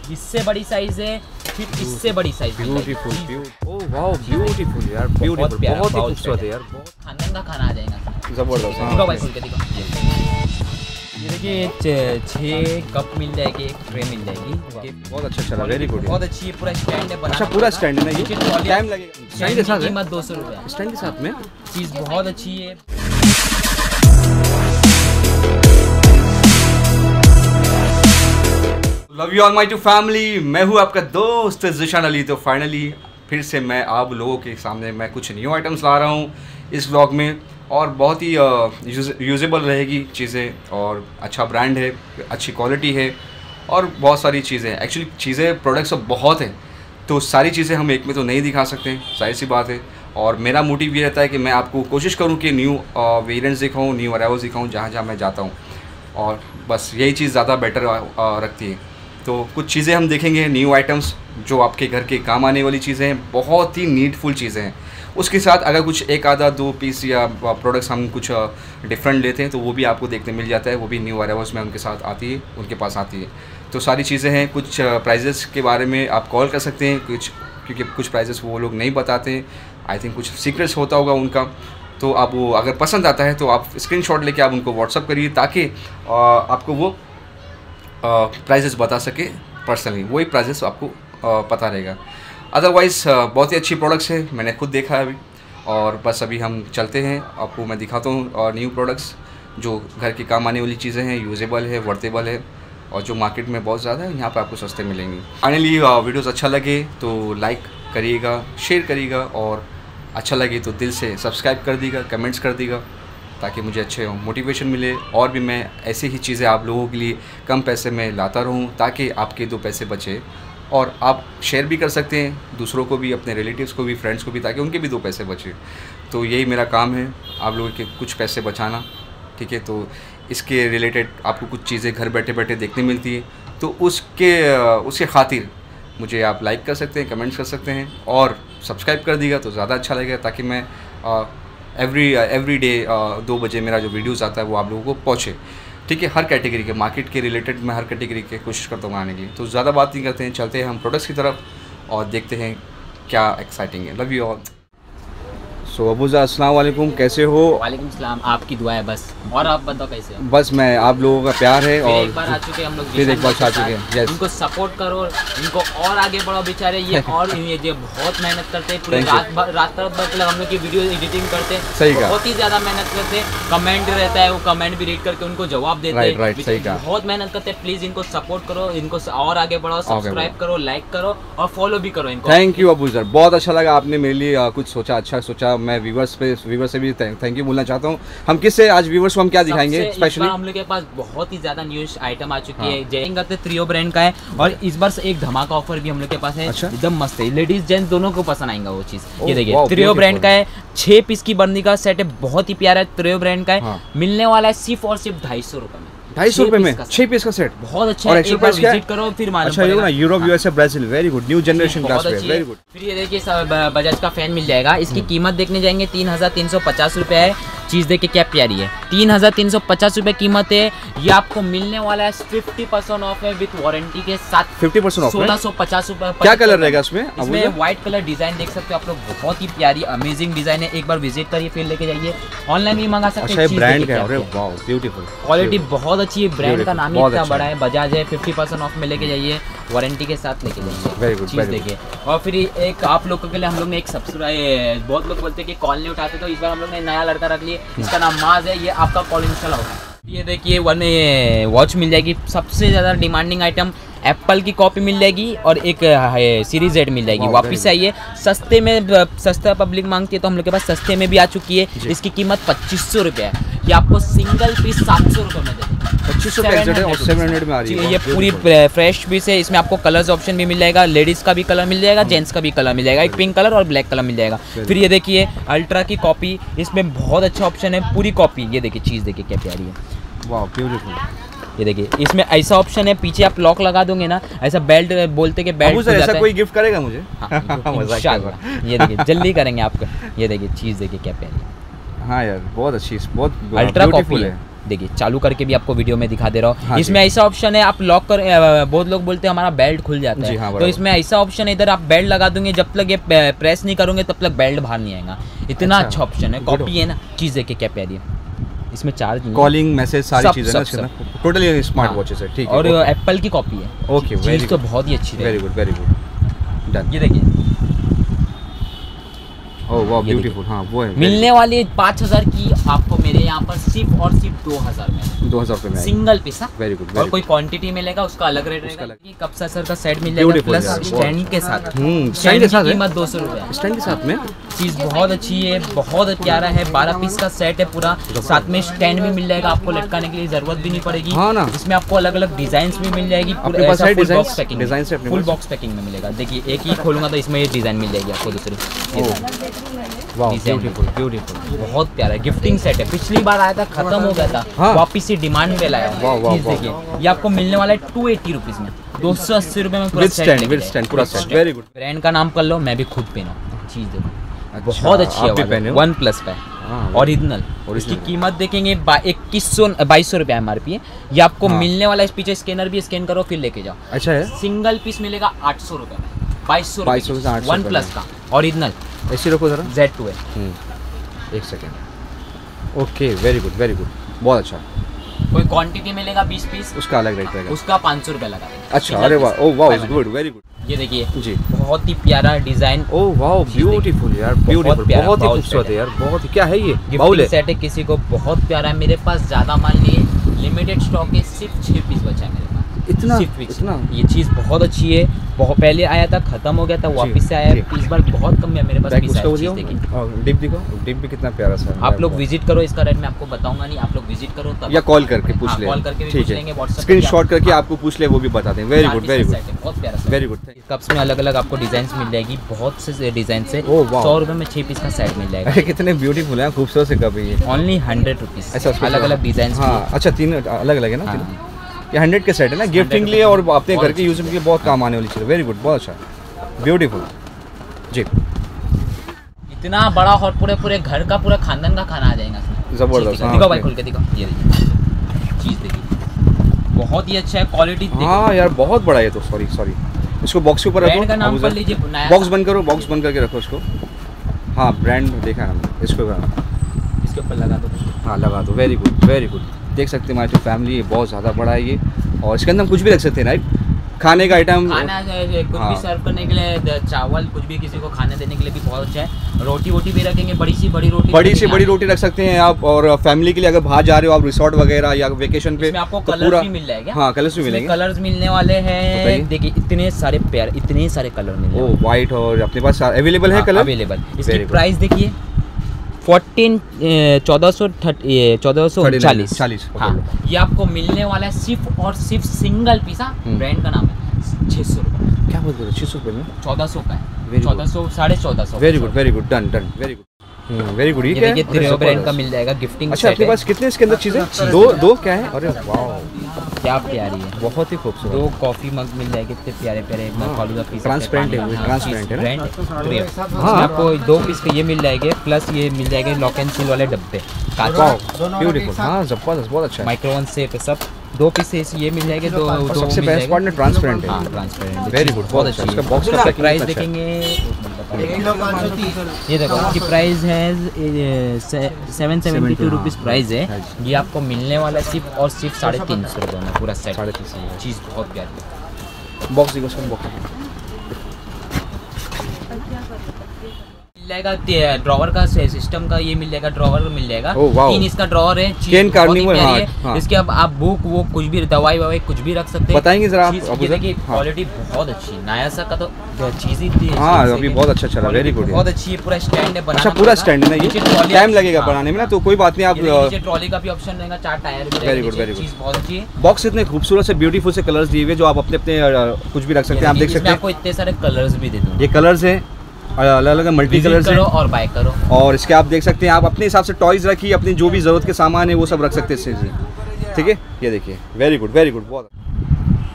इससे बड़ी साइज है, फिर इससे बड़ी size. Beautiful, oh wow beautiful यार, ब्यूटीफुल, बहुत ही खूबसूरत है यार, खानदान का खाना आ जाएगा जबरदस्त। दिखो भाई, खोल के दिखो। ये देखिए 6 कप मिल जाएगी, एक ट्रे मिल जाएगी। बहुत अच्छा चला, वेरी गुड, बहुत अच्छी है, पूरा स्टैंड है। अच्छा पूरा स्टैंड है ना, ये टाइम लगेगा। स्टैंड के साथ है, कीमत 200 रुपये स्टैंड के साथ में। चीज़ बहुत अच्छी है। Love you all my to family, मैं हूँ आपका दोस्त ज़िशान अली। तो फाइनली फिर से मैं आप लोगों के सामने मैं कुछ न्यू आइटम्स ला रहा हूँ इस व्लॉग में, और बहुत ही यूजेबल रहेगी चीज़ें, और अच्छा ब्रांड है, अच्छी क्वालिटी है, और बहुत सारी चीज़ें। एक्चुअली चीज़ें प्रोडक्ट्स अब बहुत हैं, तो सारी चीज़ें हम एक में तो नहीं दिखा सकते, जाहिर सी बात है। और मेरा मोटिव ये रहता है कि मैं आपको कोशिश करूँ कि न्यू वेरिएंट्स दिखाऊँ, न्यू अराइवल्स दिखाऊँ जहाँ जहाँ मैं जाता हूँ, और बस यही चीज़ ज़्यादा बेटर रखती है। तो कुछ चीज़ें हम देखेंगे, न्यू आइटम्स जो आपके घर के काम आने वाली चीज़ें हैं, बहुत ही नीडफुल चीज़ें हैं। उसके साथ अगर कुछ एक आधा 2 पीस या प्रोडक्ट्स हम कुछ डिफरेंट लेते हैं तो वो भी आपको देखने मिल जाता है, वो भी न्यू अराइवल्स में उनके साथ आती है, उनके पास आती है। तो सारी चीज़ें हैं। कुछ प्राइजेस के बारे में आप कॉल कर सकते हैं, क्योंकि कुछ प्राइजेस वो लोग नहीं बताते हैं, आई थिंक कुछ सीक्रेट्स होता होगा उनका। तो आप वो अगर पसंद आता है तो आप स्क्रीनशॉट लेके आप उनको व्हाट्सअप करिए, ताकि आपको वो प्राइजेस बता सके पर्सनली, वही प्राइजेस आपको पता रहेगा। अदरवाइज़ बहुत ही अच्छी प्रोडक्ट्स है, मैंने खुद देखा है अभी, और बस अभी हम चलते हैं, आपको मैं दिखाता हूँ और न्यू प्रोडक्ट्स जो घर के काम आने वाली चीज़ें हैं, यूजेबल है, वर्तेबल है, और जो मार्केट में बहुत ज़्यादा है यहाँ पे आपको सस्ते मिलेंगी। फाइनली वीडियोस अच्छा लगे तो लाइक करिएगा, शेयर करिएगा, और अच्छा लगे तो दिल से सब्सक्राइब कर दीजिएगा, कमेंट्स कर दीजिएगा, ताकि मुझे अच्छे मोटिवेशन मिले, और भी मैं ऐसी ही चीज़ें आप लोगों के लिए कम पैसे में लाता रहूं, ताकि आपके 2 पैसे बचे, और आप शेयर भी कर सकते हैं दूसरों को भी, अपने रिलेटिव्स को भी, फ्रेंड्स को भी, ताकि उनके भी 2 पैसे बचे। तो यही मेरा काम है, आप लोगों के कुछ पैसे बचाना, ठीक है। तो इसके रिलेटेड आपको कुछ चीज़ें घर बैठे बैठे देखने मिलती है, तो उसके खातिर मुझे आप लाइक कर सकते हैं, कमेंट्स कर सकते हैं, और सब्सक्राइब कर दीजिएगा तो ज़्यादा अच्छा लगेगा, ताकि मैं एवरी डे 2 बजे मेरा जो वीडियोस आता है वो आप लोगों को पहुँचे, ठीक है। हर कैटेगरी के, मार्केट के रिलेटेड मैं हर कैटेगरी के कोशिश करता हूँ आने की। तो ज़्यादा बात नहीं करते हैं, चलते हैं हम प्रोडक्ट्स की तरफ और देखते हैं क्या एक्साइटिंग है। Love you all. सो अबूज़ा, अस्सलाम वालेकुम, कैसे हो? वालेकुम सलाम, आपकी दुआ है बस। और आप बताओ कैसे हो? बस मैं, आप लोगों का प्यार है, और एक बार आ चुके हैं हम लोग, फिर एक बार आ चुके हैं। यस, इनको सपोर्ट करो, इनको और आगे बढ़ाओ बेचारे, ये और ये बहुत मेहनत करते हैं, पूरी रात भर हम लोग की वीडियो एडिटिंग करते हैं, सही कहा, बहुत ही ज़्यादा मेहनत करते हैं। कमेंट रहता है, वो कमेंट भी रीड करके उनको जवाब देते हैं, राइट, सही कहा, बहुत मेहनत करते हैं। प्लीज़ इनको सपोर्ट करो, इनको और आगे बढ़ाओ, सब्सक्राइब करो, लाइक करो, और फॉलो भी करो इनको। थैंक यू अबूज़र, बहुत अच्छा लगा, आपने मेरे लिए कुछ सोचा, अच्छा सोचा। मैं व्यूवर्स से भी थैंक यू बोलना चाहता हूँ। हम किससे आज व्यूवर्स को हम क्या दिखाएंगे स्पेशली? हम लोग के पास बहुत ही ज्यादा न्यू आइटम आ चुकी है, जैन करते त्रियो ब्रांड का है, और इस बार एक धमाका ऑफर भी हम लोग के पास है। अच्छा? एकदम मस्त है, लेडीज जेंट्स दोनों को पसंद आएगा वो चीज। ये देखिए त्रियो ब्रांड का है, 6 पीस की बर्नी का सेट है, बहुत ही प्यारा है, त्रियो ब्रांड का है। मिलने वाला है सिर्फ और सिर्फ 250 रुपए में, 250 रुपए में 6 पीस का सेट, बहुत अच्छा है। एक बार विजिट करो फिर मालूम अच्छा पड़ेगा। Europe, USA, Brazil, very good, new generation class पे, वेरी गुड। फिर ये देखिए बजाज का फैन मिल जाएगा, इसकी कीमत देखने जाएंगे 3350 रुपए है। चीज़ देखिए क्या प्यारी है, 3350 रुपए कीमत है। ये आपको मिलने वाला है 50% ऑफ है, विद वारंटी के साथ 50% ऑफ, 1650 रुपए। क्या कलर रहेगा इसमें? इसमें व्हाइट कलर डिजाइन देख सकते हो आप लोग, बहुत ही प्यारी अमेजिंग डिजाइन है। एक बार विजिट करिए, फिर लेके जाइए, ऑनलाइन भी मंगा सकते हैं। ब्रांड का है, वाओ ब्यूटीफुल, क्वालिटी बहुत अच्छी है, ब्रांड का नाम ही इतना बड़ा है, बजाज है। 50% ऑफ में लेके जाइए, वारंटी के साथ लेके जाइए, वेरी गुड चीज़ देखिए। और फिर एक आप लोगों के लिए हम लोग ने एक सब्सक्राइब, बहुत लोग बोलते हैं कि कॉल नहीं उठाते, तो इस बार हम लोग ने नया लड़का रख लिया, इसका नाम माज है, ये आपका कॉल इंस्टॉल होगा। ये देखिए वॉच मिल जाएगी, सबसे ज़्यादा डिमांडिंग आइटम एप्पल की कॉपी मिल जाएगी, और एक सीरीज Z मिल जाएगी। वापस आइए, सस्ते में, सस्ता पब्लिक मांगती है तो हम लोग के पास सस्ते में भी आ चुकी है। इसकी कीमत 2500 रुपये है, ये आपको सिंगल पीस 700 रुपये में देंगे। 2500 और 700 में आ रही है। ये पूरी फ्रेश पीस है, इसमें आपको कलर्स ऑप्शन भी मिल जाएगा, लेडीज़ का भी कलर मिल जाएगा, जेंट्स का भी कलर मिल जाएगा, एक पिंक कलर और ब्लैक कलर मिल जाएगा। फिर ये देखिए अल्ट्रा की कॉपी, इसमें बहुत अच्छा ऑप्शन है, पूरी कॉपी। ये देखिए चीज़ देखिए क्या प्यारी है, वाह ब्यूटीफुल। ये देखिए इसमें ऐसा ऑप्शन है, पीछे आप लॉक लगा दोगे ना, ऐसा बेल्ट बोलते के बेल्ट ऐसा कोई गिफ्ट करेगा मुझे? इंशाल्लाह। ये देखिए जल्दी करेंगे आपको। ये देखिए चीज़ देखिए क्या प्यारी है। हाँ यार बहुत अच्छी, बहुत अल्ट्रा कॉपी है, देखिए चालू करके भी आपको वीडियो में दिखा दे रहा हूँ। हाँ इसमें ऐसा ऑप्शन है आप लॉक कर, बहुत लोग बोलते हैं हमारा बेल्ट खुल जाता है, तो इसमें ऐसा ऑप्शन है इधर आप बेल्ट लगा दोगे, जब तक ये प्रेस नहीं करोगे तब तक बेल्ट बाहर नहीं आएगा। इतना अच्छा ऑप्शन है, कॉपी है ना, चीज़ देखिए क्या प्यारी है। इसमें चार्ज, कॉलिंग, मैसेज, सारी चीजें ना, टोटली स्मार्ट वॉचेस है। ठीक है, और एप्पल की कॉपी है। ओके, वेरी तो बहुत ही अच्छी है। Very good, very good, done. ये देखिए, ओह वाह, ब्यूटीफुल। हाँ वो है, मिलने वाली 5000 की आपको मेरे यहाँ पर सिर्फ और सिर्फ 2000 में, 2000 रुपये में सिंगल पीस। Very good. और कोई क्वांटिटी मिलेगा उसका अलग रेट रहेगा। कप्सा सर का सेट मिल जाएगा प्लस स्टैंड के साथ। स्टैंड के साथ कीमत 200 रुपये। स्टैंड के साथ में चीज़ बहुत अच्छी है, बहुत प्यारा है। 12 पीस का सेट है पूरा, साथ में स्टैंड भी मिल जाएगा, आपको लटकाने के लिए जरूरत भी नहीं पड़ेगी। हाँ ना, इसमें आपको अलग अलग डिजाइन भी मिल जाएगी। फुल बॉक्स पैकिंग में मिलेगा। देखिए एक ही खोलूंगा तो इसमें ये डिजाइन मिल जाएगी आपको दूसरी। ब्यूटीफुल, ब्यूटीफुल, बहुत प्यारा गिफ्टिंग सेट है। पिछली बार आया था, खत्म हो गया था, वापिस से डिमांड पे लाया हूं। चीज देखिए, ये आपको मिलने वाला है 280 रुपीज में, 280 रुपए में पूरा सेट, पूरा सेट। Very good. ब्रांड का नाम कर लो, मैं भी खुद पहना। चीज देखो, बहुत अच्छी है। वन प्लस का ओरिजिनल। इसकी कीमत देखेंगे 2200 रुपया MRP है। ये आपको मिलने वाला है। पीछे स्कैनर भी, स्कैन करो फिर लेके जाओ। अच्छा है। सिंगल पीस मिलेगा 800 रुपये में, 2200 वन प्लस का ओरिजिनल। ऐसे रखो जरा, Z2 है। एक second. Okay, very good, very good, बहुत अच्छा। कोई क्वांटिटी मिलेगा 20 पीस, उसका अलग रेट रहेगा, उसका 500 रुपये लगा। अच्छा, अरे वाह, ओह वाह, गुड, वेरी गुड। ये देखिए जी, बहुत ही प्यारा डिजाइन। ओह वाह, ब्यूटीफुल यार, ब्यूटीफुल, बहुत ही खूबसूरत है यार, बहुत ही। क्या है ये? बाउल सेट है, किसी को बहुत प्यारा है। मेरे पास ज़्यादा माल नहीं है, लिमिटेड स्टॉक है, सिर्फ 6 पीस बचा है मेरे पास। इतना? ये चीज़ बहुत अच्छी है। बहुत पहले आया था, खत्म हो गया था, वापस से आया है। पीस बार बहुत कम है मेरे पास पीस है। डिप दिखो, डिप भी कितना प्यारा सा। आप लोग विजिट करो, इसका रेट मैं आपको बताऊंगा नहीं, आप लोग विजिट करो तब, या कॉल करके पूछ ले। कॉल करके भी पूछ लेंगे, व्हाट्सएप स्क्रीनशॉट करके आपको पूछ ले, वो भी बता दें। वेरी गुड, वेरी गुड, बहुत प्यारा, वेरी गुड। कप्स में अलग अलग आपको डिजाइन मिल जाएगी, बहुत से डिजाइन से। 100 रुपये में 6 पीस का सेट मिल जाएगा। अरे कितने ब्यूटीफुल है, खूबसूरत से कप है ये। Only 100 rupees. ऐसा अलग अलग डिजाइन। हाँ अच्छा, 3 अलग अलग है ना। ये 100 के सेट है ना, गिफ्टिंग के लिए और अपने घर के यूज के लिए बहुत काम आने वाली चीज़। वेरी गुड, बहुत अच्छा, ब्यूटीफुल जी। इतना बड़ा और पूरे घर का, पूरा खानदान का खाना आ जाएगा इसमें। जबरदस्त। दिखाओ भाई, खोल के दिखाओ। ये देखिए चीज़ देखिए, बहुत ही अच्छा है, क्वालिटी। हाँ यार, बहुत बड़ा है। तो सॉरी, इसको बॉक्स के ऊपर रखो, ब्रांड का नाम कर लीजिए। बॉक्स बंद करो, बॉक्स बंद करके रखो इसको। हाँ, ब्रांड देखा है हमने, इसको इसके ऊपर लगा दो। हाँ, लगा दो। Very good, very good. देख सकते हैं हमारी फैमिली बहुत ज़्यादा बड़ा है ये, और इसके अंदर हम कुछ भी रख सकते हैं, राइट? खाने का आइटम, खाना कुछ भी सर्व करने के लिए, चावल कुछ भी किसी को खाने देने के लिए भी बहुत अच्छा है। रोटी भी रखेंगे, बड़ी सी बड़ी रोटी रख सकते हैं आप। और फैमिली के लिए अगर बाहर जा रहे हो आप, रिसोर्ट वगैरह या वेकेशन पे, आपको कलर भी मिल जाएगा। हाँ, कलर्स भी मिलेंगे। कलर्स मिलने वाले हैं, देखिए इतने सारे प्यारे, इतने सारे कलर मिल जाएंगे। वाइट और अपने पास अवेलेबल है कलर। अवेलेबल। इसकी प्राइस देखिए 1439। हाँ, ये आपको मिलने वाला है सिर्फ और सिर्फ सिंगल पीस। ब्रांड का नाम है, 600 रुपये। क्या बोल रहे हो? 600 रुपये में 1400 का है। 1400, 1450। Very good, very good, done, very good, very good. ये देखिए त्रियो ब्रांड का मिल जाएगा, गिफ्टिंग। अच्छा, आपके पास कितने इसके अंदर चीजें? दो क्या है? अरे वाह, क्या प्यारी है, बहुत ही खूबसूरत। 2 कॉफी मग मिल जाएंगे, कितने प्यारे प्यारे। ट्रांसपेरेंट है, ट्रांसपेरेंट है ब्रांड। आपको 2 पीस के ये मिल जाएंगे, प्लस ये मिल जाएंगे लॉक एंड सील वाले डब्बे। ब्यूटीफुल, हाँ जबरदस्त, बहुत अच्छा है। माइक्रोवन सेफ है सब। 2 पीस ये मिल जाएंगे। दो सबसे बेस्ट पार्ट में ट्रांसपेरेंट है। हाँ, ट्रांसपेरेंट, वेरी गुड, बहुत अच्छा। इसका बॉक्स का प्राइस देखेंगे, ये देखो इसकी प्राइस है 772 रुपीज़ प्राइस है। ये आपको मिलने वाला है सिर्फ और सिर्फ 350 रुपये में पूरा सेट। 350। चीज़ बहुत प्यारी है। बॉक्स देखो, उसका बॉक्स मिल जाएगा। ड्रॉवर का सिस्टम का ये मिल जाएगा, ड्रॉवर मिल जाएगा। 3 इसका ड्रॉवर है, चेन कार्निवल। हाँ। इसके अब आप बुक वो कुछ भी, दवाई ववाई कुछ भी रख सकते हैं। बताएंगे जरा आप। ये देखिए क्वालिटी बहुत अच्छी, नया सा का तो चीज़ ही थी। हाँ, अभी बहुत अच्छा चला, वेरी गुड, बहुत अच्छी है। पूरा स्टैंड है बनाना। अच्छा, पूरा स्टैंड है ना, ये टाइम लगेगा बनाने में ना, तो कोई बात नहीं। आप नीचे ट्रॉली का भी ऑप्शन रहेगा, 4 टायर भी। वेरी गुड, वेरी गुड, चीज़ बहुत अच्छी है। बॉक्स इतने खूबसूरत से ब्यूटीफुल से कलर्स दिए हुए, जो आप अपने कुछ भी रख सकते हैं। आप देख सकते हैं, आपको इतने सारे कलर्स भी दे दूँ। ये कलर्स हैं, अलग अलग मल्टी कलर्स हैं, और बाय करो। और इसके आप देख सकते हैं, आप अपने हिसाब से टॉयज रखिए, अपनी जो भी ज़रूरत के सामान है वो सब रख सकते हैं इससे। ठीक है, ये देखिए, वेरी गुड, वेरी गुड, बहुत।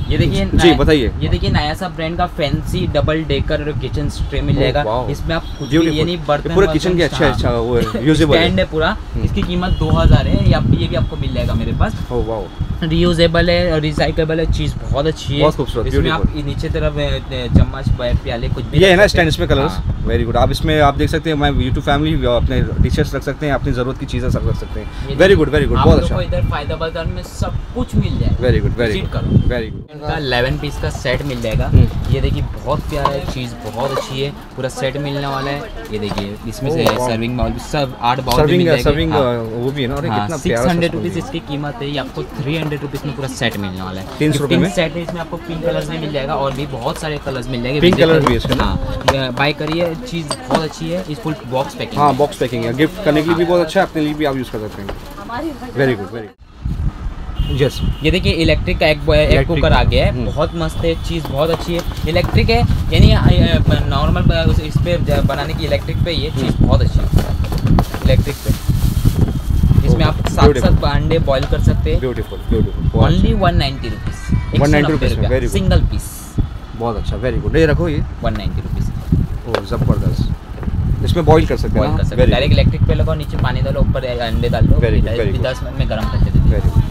ये देखिए जी बताइए। ये देखिए नया सा ब्रांड का fancy double decker kitchen tray मिल जाएगा। इसमें आप कुछ भी ये नहीं बर्तन पूरा किचन के अच्छा वो यूजेबल स्टैंड है पूरा। इसकी कीमत 2000 है। ये भी आपको मिल जाएगा मेरे पास। ओह वाओ, रियूजेबल है और रिसाइकेबल है, चीज़ बहुत अच्छी है, बहुत खूबसूरत। इसमें आप नीचे तरफ चम्मच प्याले कुछ भी ये है ना स्टैंड, इसमें कलर्स वेरी गुड। आप इसमें आप देख सकते हैं, मैं यूट्यूब फैमिली अपने टी-शर्ट्स रख सकते हैं, अपनी ज़रूरत की चीज़ें सब रख सकते हैं। वेरी गुड बहुत अच्छा। इधर फायदा बाजार में सब कुछ मिल जाएगा। Very good very good. इनका 11 पीस का सेट मिल जाएगा। ये देखिए बहुत प्यारा है, चीज़ बहुत अच्छी है, पूरा सेट मिलने वाला है। ये देखिए इसमें से सर्विंग बाउल भी सब 8 बाउल सर्विंग वो भी है ना। और कितना प्यारा 600 रुपीज़ इसकी कीमत है। ये आपको 300 रुपीज़ में पूरा सेट मिलने वाला है। 300 रुपये में सेट है। इसमें आपको पिंक कलर्स में मिल जाएगा और भी बहुत सारे कलर्स मिल जाएंगे। पिंक कलर भी है। हाँ बाय करिए, चीज़ बहुत अच्छी है। इस फुल बॉक्स पैकिंग। हाँ बॉक्स पैकिंग है, गिफ्ट करने के लिए भी बहुत अच्छा है, अपने लिए भी आप यूज़ कर सकते हैं। Very good yes. ये देखिए इलेक्ट्रिक का एक कुकर आ गया है, बहुत मस्त है, चीज़ बहुत अच्छी है। इलेक्ट्रिक है यानी नॉर्मल इस पे बनाने की इलेक्ट्रिक पे ये चीज़ बहुत अच्छी है इलेक्ट्रिक पे। इसमें आप 7 अंडे बॉईल कर सकते हैं। Beautiful. Only 190 rupees. 190 rupees single piece. बहुत अच्छा, वेरी गुड। ये रखो, ये 190 रुपीज़। ओह ज़बरदस्त। इसमें बॉईल कर सकते हैं, डायरेक्ट इलेक्ट्रिक पे लगाओ, नीचे पानी डालो, ऊपर अंडे डाल दो, 10 मिनट में गर्म करके दे दो।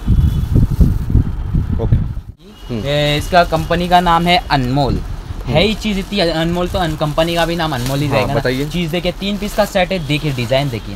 इसका कंपनी का नाम है अनमोल। है ही चीज़ इतनी अनमोल, तो कंपनी का भी नाम अनमोल ही रहेगा। बताइए। चीज़ देखिए 3 पीस का सेट है। देखिए डिज़ाइन देखिए,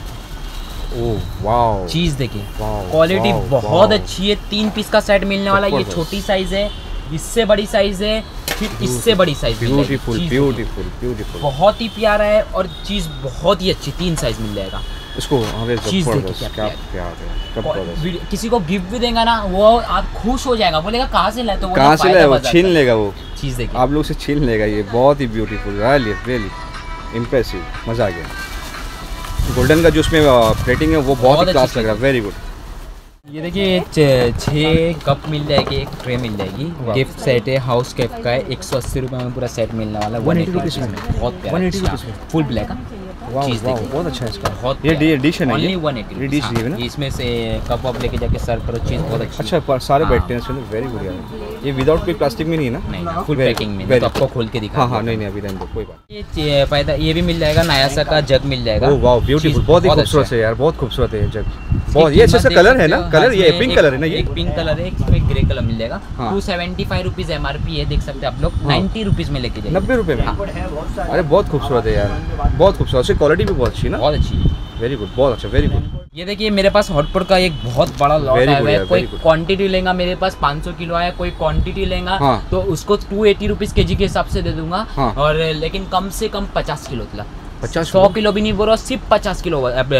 ओह वाओ, चीज़ देखिए, क्वालिटी बहुत अच्छी है। 3 पीस का सेट मिलने वाला है। ये छोटी साइज़ है, इससे बड़ी साइज़ है, फिर इससे बड़ी साइज़। ब्यूटीफुल बहुत ही प्यारा है और चीज़ बहुत ही अच्छी। 3 साइज़ मिल जाएगा इसको। चीज़ देखिए क्या प्यार है। किसी को गिफ्ट भी देगा ना, वो आप खुश हो जाएगा, बोलेगा कहाँ से लाए, तो कहाँ से लाए, वो छीन लेगा। वो चीज़ देखिए आप लोग से छीन लेगा। ये बहुत ही ब्यूटीफुल, रियली इम्प्रेसिव, मज़ा आ गया। गोल्डन का जो उसमें प्लेटिंग है वो बहुत ही क्लास लग रहा है। Very good. ये देखिए 6 कप मिल जाएगी, एक ट्रे मिल जाएगी। गिफ्ट सेट है, हाउस कैप का है। 180 रुपये में पूरा सेट मिलने वाला है। 180 रुपीज़ में बहुत प्यारा, फुल ब्लैक का चीज़ देखिए, बहुत अच्छा है इसका। बहुत ये डिश है ना, ओनली 180 डिश है ना। इसमें से कप आप लेके जाके सर्व करो, चीज़ बहुत अच्छी। अच्छा सारे बैठते हैं इसमें। वेरी गुड यार। ये विदाउट कोई प्लास्टिक में नहीं है ना? नहीं, फुल पैकिंग में। तो आपको खोल के दिखा। हाँ नहीं अभी रहने दो, कोई बात। ये फायदा ये भी मिल जाएगा। नया सा का जग मिल जाएगा। ओह वाओ, ब्यूटीफुल, बहुत ही खूबसूरत है यार, बहुत खूबसूरत है जग। बहुत ये अच्छा कलर है ना, कलर ये पिंक कलर है ना। ये एक पिंक कलर है, इसमें ग्रे कलर मिल जाएगा। 275 रुपीज़ MRP है, देख सकते हैं आप लोग। 90 रुपीज़ में लेके जाइए। 90 रुपये में। अरे बहुत खूबसूरत है यार, बहुत खूबसूरत। उसकी क्वालिटी भी बहुत अच्छी है ना। बहुत अच्छी है। वेरी गुड, बहुत अच्छा, वेरी गुड। ये देखिए मेरे पास हॉटपॉट का एक बहुत बड़ा लॉट आया हुआ है। कोई क्वांटिटी लेगा, मेरे पास 500 किलो आया, कोई क्वांटिटी लेगा तो उसको 280 रुपीज़ kg के हिसाब से दे दूंगा। और लेकिन कम से कम 50 किलो तक, 100 किलो भी नहीं बोल रहा, सिर्फ 50 किलो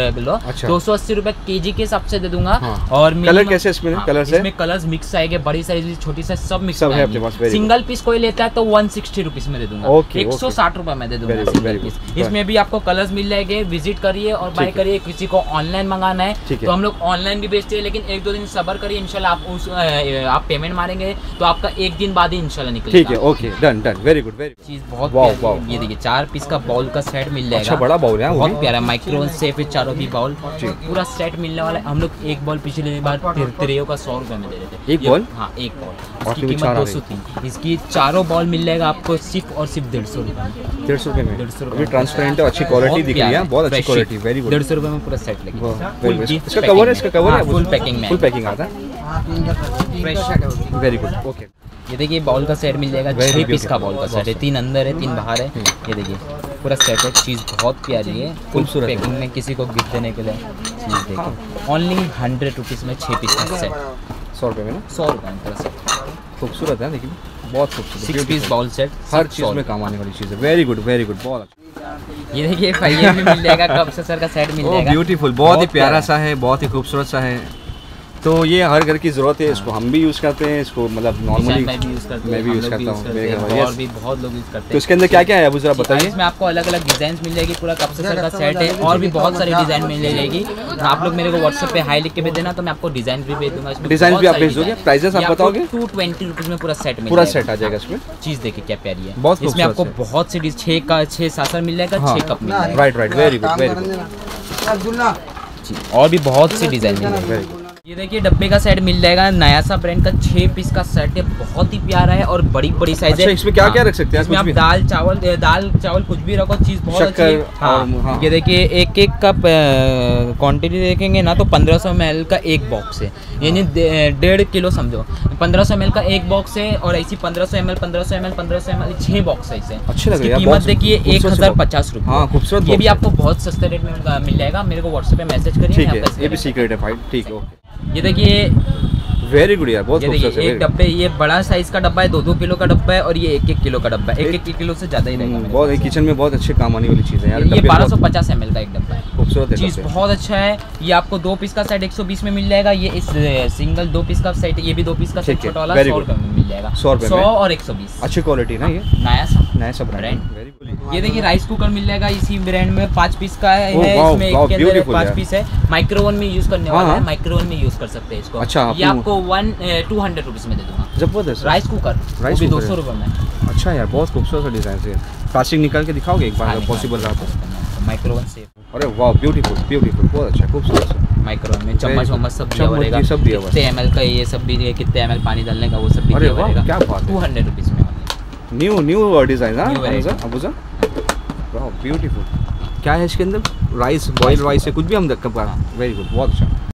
280 रुपए kg के हिसाब से दे दूंगा। और कलर कैसे इसमें? कलर से इसमें कलर्स मिक्स आएंगे, बड़ी साइज छोटी साइज सब मिक्स है। सिंगल पीस कोई लेता है तो 160 रुपीज़ में दे दूंगा। 160 रुपए में दे दूंगा सिंगल पीस। इसमें भी आपको कलर्स मिल जाएंगे। विजिट करिए और बाय करिए। किसी को ऑनलाइन मंगाना है तो हम लोग ऑनलाइन भी बेचते हैं, लेकिन 1-2 दिन सब्र करिए, इंशाल्लाह आप पेमेंट मारेंगे तो आपका 1 दिन बाद ही इंशाल्लाह निकलेगा। ठीक है, ओके, डन, वेरी गुड, चीज बहुत। ये देखिए 4 पीस का बाउल का सेट मिल जाएगा। अच्छा बड़ा बाउल है, बहुत प्यारा। माइक्रोवेव सेफ है, चारों भी बाउल पूरा सेट मिलने वाला है। हम लोग एक बॉल पिछले बार तिरेओ का 100 रुपए में दे रहे थे। एक बॉल? हाँ एक बॉल, इसकी कीमत 203। इसकी चारों बॉल मिल जाएगा आपको सिर्फ और सिर्फ 150 रुपए। 150 रुपए में? 150 रुपए। ट्रांसपेरेंट है, अच्छी क्वालिटी दिख रही है, बहुत अच्छी क्वालिटी। Very good. 150 रुपए में पूरा सेट लगेगा। इसका कवर है, इसका कवर है, फुल पैकिंग में, फुल पैकिंग आता है। Very good, okay. ये देखिए बाउल का सेट मिल जाएगा। 6 पीस का बाउल का सेट है, 3 अंदर है 3 बाहर है। ये देखिए पूरा सेट है, चीज़ बहुत प्यारी है, फुल पैकिंग में किसी को गिफ्ट देने के लिए। चीज़ देखिए ओनली 100 रुपीज़ में 6 पीस का सेट। 100 रुपये में ना? 100 रुपये में पूरा सेट। खूबसूरत है, देखिए बहुत खूबसूरत। 6 पीस बाउल सेट, हर चीज़ में काम आने वाली चीज़ है। वेरी गुड, बहुत अच्छा। ये देखिए ये भी मिल जाएगा, कप से सर का सेट मिल जाएगा। ब्यूटीफुल, बहुत ही प्यारा सा है, बहुत ही खूबसूरत सा है। तो ये हर घर की ज़रूरत है। इसको हम भी यूज़ करते हैं, इसको मतलब नॉर्मली मैं भी यूज़ करता हूँ, और भी बहुत लोग यूज़ करते हैं। तो इसके अंदर क्या क्या है अबू ज़रा बताइए। इसमें आपको अलग अलग डिज़ाइन मिल जाएगी, पूरा कप से सर का सेट है, और भी बहुत सारी डिज़ाइन मिल जाएगी। आप लोग मेरे को व्हाट्सएप पे हाई लिख के भेज देना, तो मैं आपको डिज़ाइन भी भेज दूंगा। इसमें डिज़ाइन भी आप भेज दोगे? प्राइसेस आप बताओगे? 220 रुपीज़ में पूरा सेट, पूरा सेट आ जाएगा इसमें। चीज़ देखिए क्या प्यारी है, बहुत। इसमें आपको बहुत सी 6 सासर मिल जाएगा, 6 कप मिल जाएगा। Right, very good. और भी बहुत सी डिज़ाइन मिल जाएगी। ये देखिए डब्बे का सेट मिल जाएगा, नया सा ब्रांड का 6 पीस का सेट है, बहुत ही प्यारा है और बड़ी बड़ी साइज है। इसमें क्या क्या रख सकते हैं? इसमें आप दाल चावल कुछ भी रखो, चीज़ बहुत अच्छी है। हाँ। ये देखिए एक कप क्वांटिटी देखेंगे ना तो 1500 ml का एक बॉक्स है, यानी 1.5 किलो समझो। 1500 ml का एक बॉक्स है और ऐसी 1500 ml 6 बॉक्स है इसे। अच्छे लग रहे हैं। कीमत देखिए 1050 रुपये। हाँ, खूबसूरत। ये भी आपको बहुत सस्ते रेट में मिल जाएगा। मेरे को व्हाट्सएप पे मैसेज करिए। ठीक है, ये भी सीक्रेट है भाई। ठीक है, ये देखिए वेरी गुड यार, बहुत खूबसूरत है। एक डब्बे, ये बड़ा साइज का डब्बा है, 2-2 किलो का डब्बा है और ये 1-1 किलो का डब्बा है। 1-1 किलो से ज्यादा ही रहेगा। बहुत किचन में बहुत अच्छे काम आने वाली चीज़ है यार। ये 1250 ml का एक डब्बा है, खूबसूरत है, चीज़ बहुत अच्छा है। ये आपको 2 पीस का सेट 120 में मिल जाएगा। ये इस सिंगल 2 पीस का सेट, ये भी 2 पीस का सेट छोटा वाला 100 रुपये में मिल जाएगा। 100 और 120, अच्छी क्वालिटी ना, ये नया सा ब्रांड। ये देखिए राइस कुकर मिल जाएगा इसी ब्रांड में, 5 पीस का है। इसमें एक के अंदर 5 पीस है। माइक्रोवन में यूज करने वाला है, माइक्रोवन में यूज कर सकते हैं इसको। अच्छा, ये आपको 200 रुपीस में दे दूंगा। जबरदस्त राइस कुकर, वो भी 200 रुपये में। अच्छा यार, बहुत खूबसूरत डिजाइन है। प्लास्टिक निकाल के दिखाओगे एक बार, अगर पॉसिबल रहा तो। माइक्रोवन से। अरे वाह, ब्यूटीफुल, बहुत अच्छा, खूबसूरत। माइक्रोवन में चम्मच सब दिया हुआ रहेगा। सब दिया हुआ है। कितने ml का ये सब भी, कितने ml पानी डालने का वो सब भी दिया हुआ रहेगा। क्या बात है। 200 रुपीस में। New design. वाह, ब्यूटीफुल। क्या है इसके अंदर? राइस, बॉइल्ड राइस है, कुछ भी हम वेरी गुड, बहुत अच्छा।